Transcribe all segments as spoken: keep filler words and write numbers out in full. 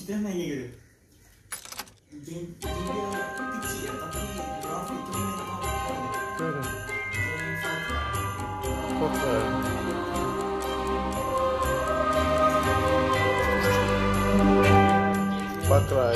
kita main game gitu. Game game dia kecil lah tapi grafik tu main tak tahu. Mana? Game Far Cry. Far Cry. Far Cry.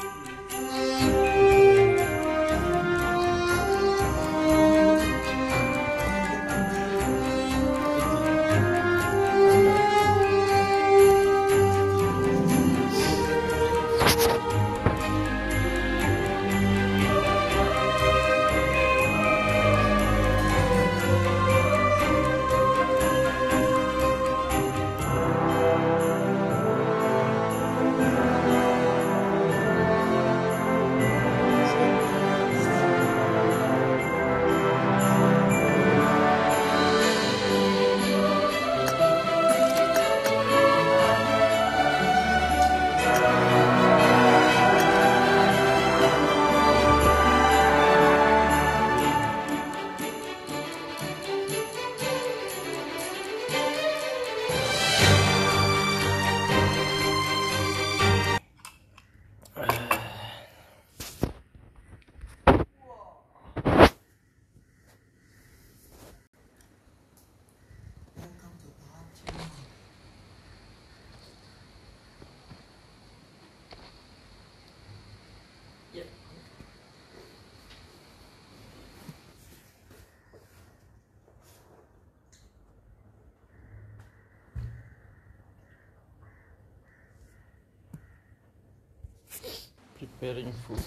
Preparing food.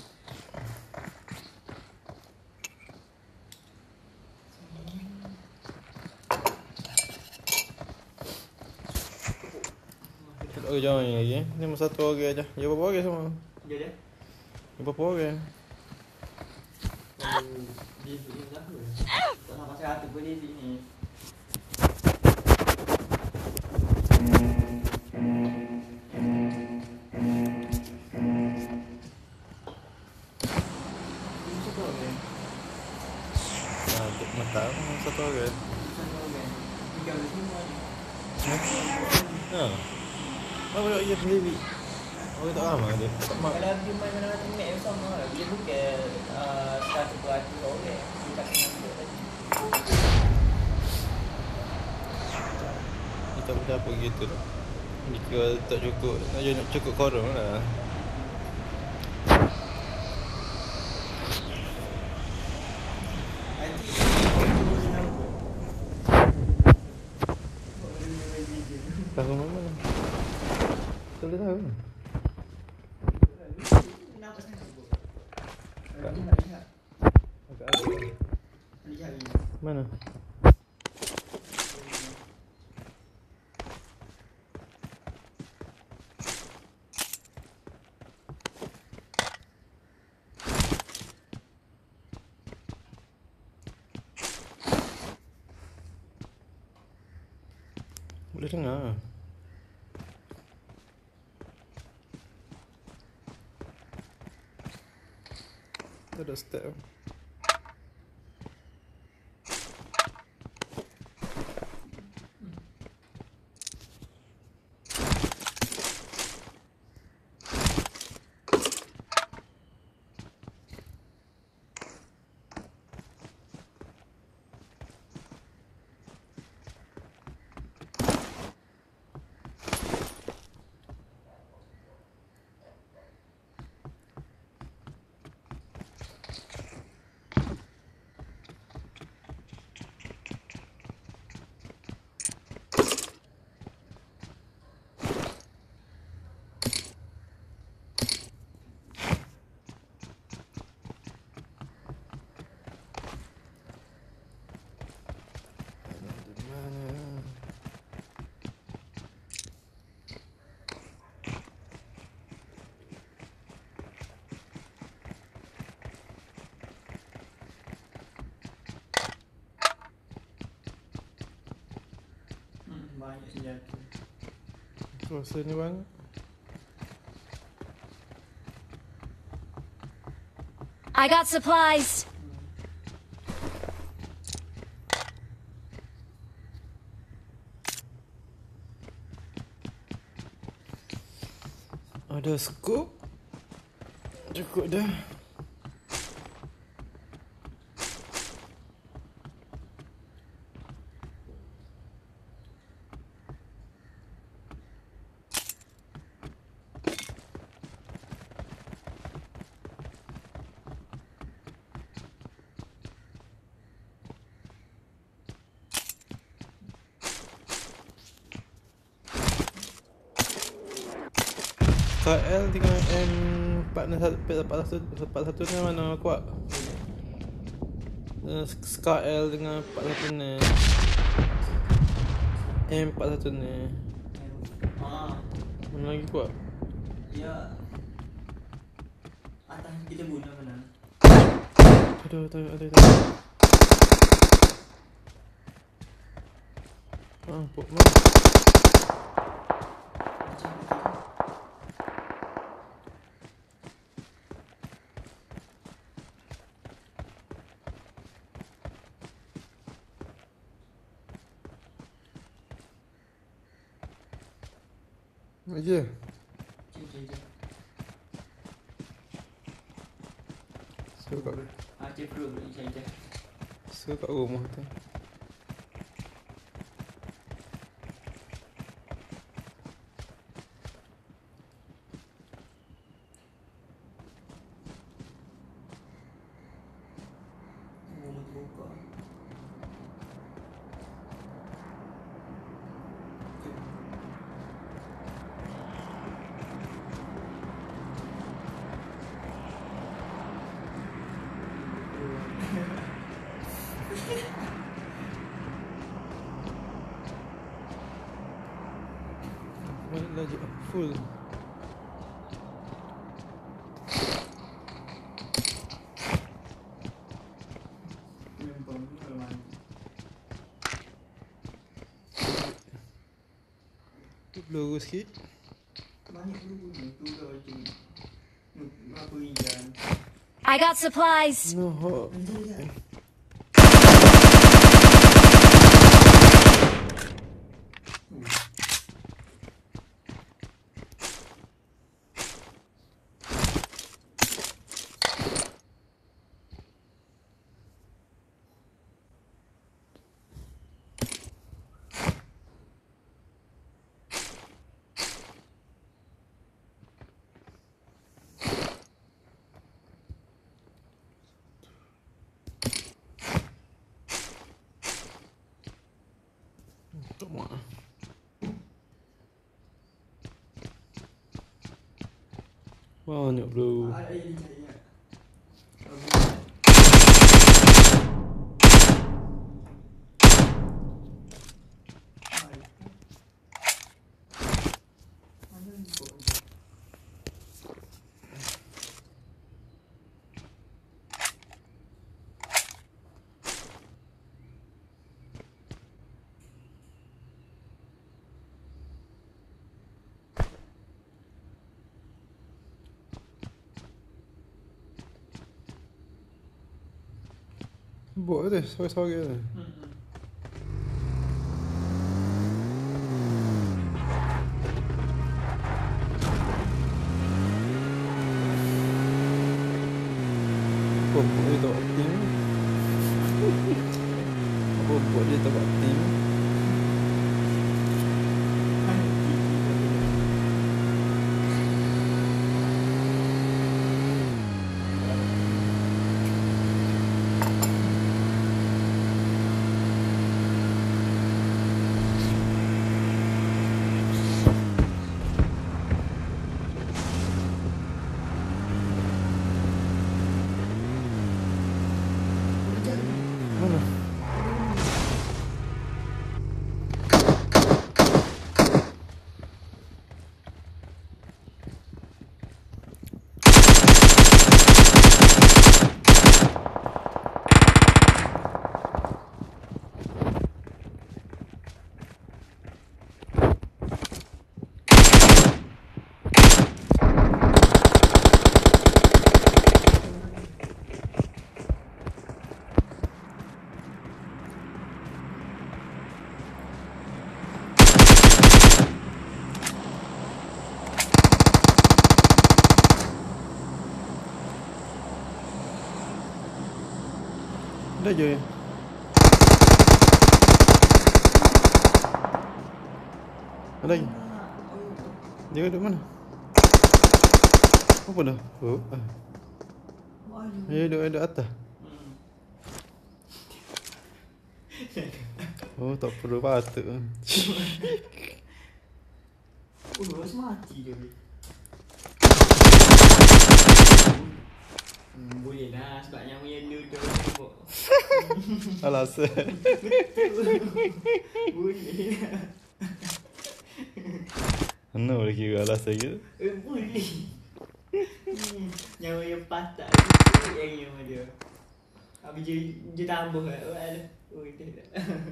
Oh, jangan ni lagi. Ni masa satu orang aja. Ya berapa orang semua? Ya dia. Berapa orang? Di sini lah. Tak nak pasal hati pun di sini. Mata satu orang. Tiga orang semua. Ha. Apa nak ia sendiri? Orang tak ramai dia. Tak mak. Kalau dia main mana-mana match sama lah. Dia bukan uh, satu beratus orang. Dia tak kena buat tadi. Dia tak boleh apa gitu lah. Jika tak cukup, nak cukup korang lah. Tahu mana? Tak boleh tahu. Mana? Boleh dengar. Ada step. Banyak senjata. Suasa ni banget. I got supplies. Ada scoop. Cukup dah. K L dengan M empat satu ni mana kuat? K L dengan empat satu ni, M empat satu ni Ah, mana lagi kuat? ya. Atas kita guna mana? Ada, ada, ada, ada. Ah, pok mana? Macam kita. Aja. Cik, cik, cik. So kat Ah, cik perut dulu, cik, cik. so kat rumah tu. Rumah terbuka. Mana lagi full. Memang memang. Tu peluru sikit. Banyak dulu ni tu dah macam apa ikan. I got supplies. No hot. Anjir ya. Tak muat. Banyak peluru. Ada yang cari ingat. Buat dia, sore-sore dia. Apa buat dia tak buat tim? Apa buat dia tak buat tim? Mana? Dah je. Ada lagi. Dia duduk mana? Apa dah? Oh. Ah. Dia duduk duduk atas. Oh, tak perlu patut. Oh, rasa mati dia. Hmm, boleh lah sebab yang yellow tu tembok. Alasan. Boleh lah. Mana boleh kira alasan gitu? Eh, boleh. Hmm, yang yang patah tu yang yang dia. Habis dia, dia tambah kat oh, ada. Oh, dia tak.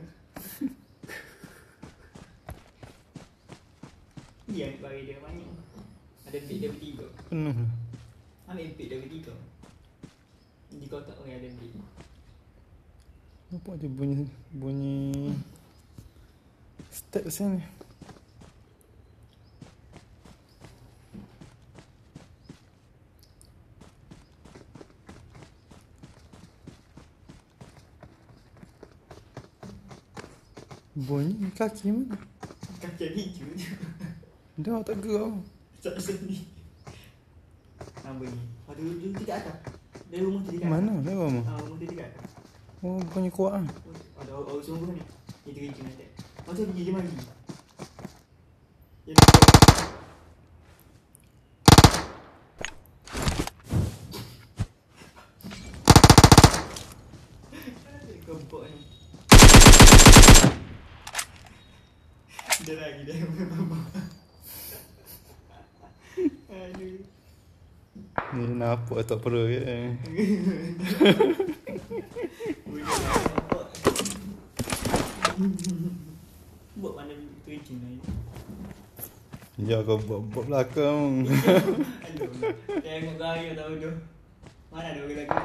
Dia ambil bagi dia banyak. Ada bit dia bertiga. Penuh lah. Ambil bit dia bertiga. Di kotak orang ada bit. Nampak je bunyi bunyi step sini. Bunyi kaki mana? Kaki hijau je. Dah tak gerak. Tak seni. Nama ni. Ada dulu dekat atas. Dari rumah tu dekat. Mana? Dah rumah. Ah, rumah tu dekat. Oh, bunyi kuat ah. Ada orang sungguh ni. Dia terjun nanti. Macam pergi je mari. Ya. Kempok ni. Dia lagi dia memang. Aduh. Ni nampak tak perlu ke. Buat mana tu izin lagi. Ya kau buat buat belakang. Aduh. Tengok gaya tahu tu. Mana ada orang lagi.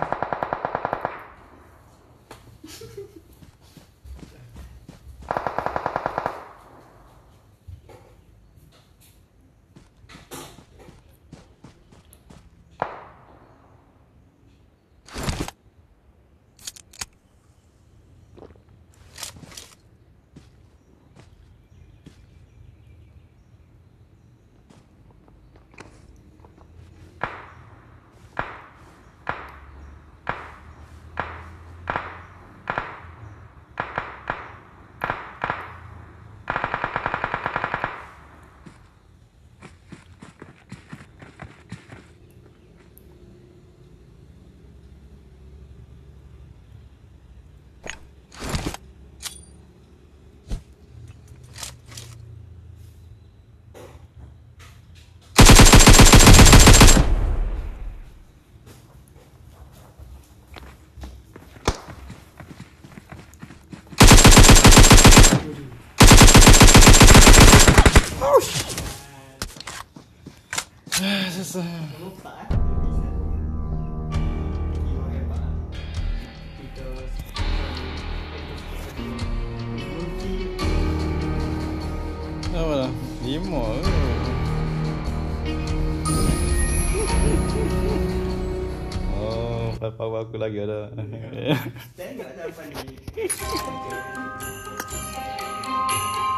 Susah. Lupa eh. Bisa. Kira hebat. Kita Apa lah? Lima ke? Oh, papa aku lagi ada. Tengok siapa ni.